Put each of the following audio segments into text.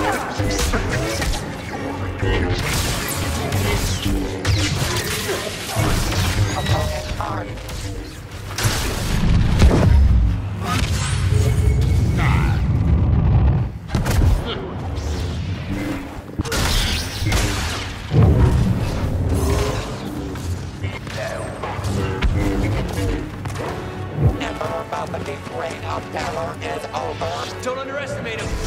Opponent armed. Emperor Palpatine's reign of terror is over. Don't underestimate him.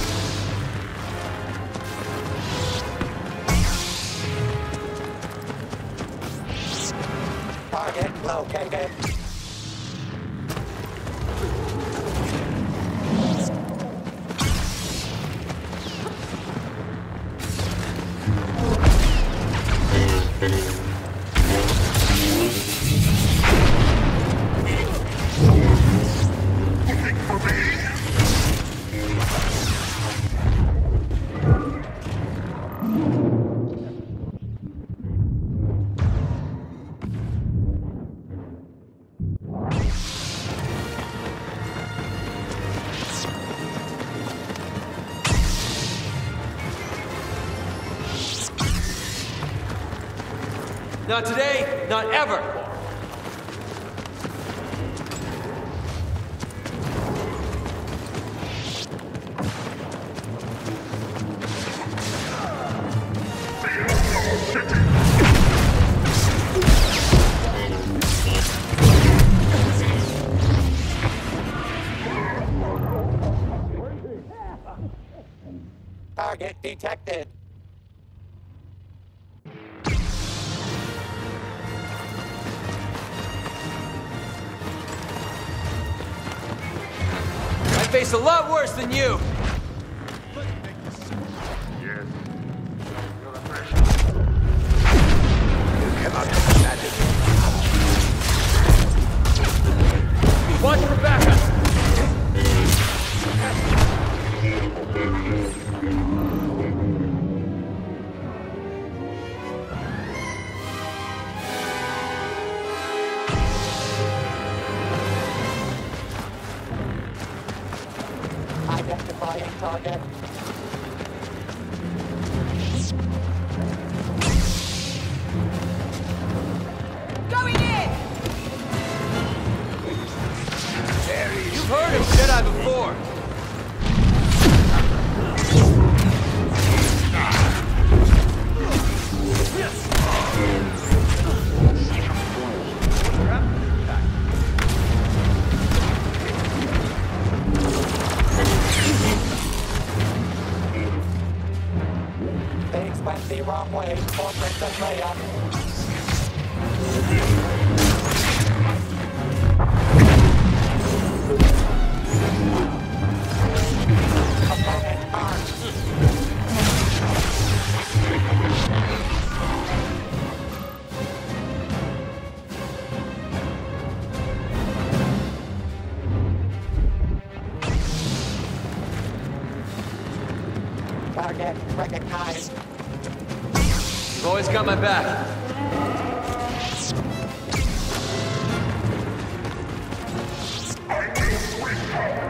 Target located. Not today, not ever. Target detected. I face a lot worse than you. Yes. You're a pressure. You cannot understand it. Watch for backup. Identifying target. Going in! You've heard of Jedi before. Things went the wrong way for Princess Leia. Opponent armed. Target recognized. You've always got my back. I will wake up.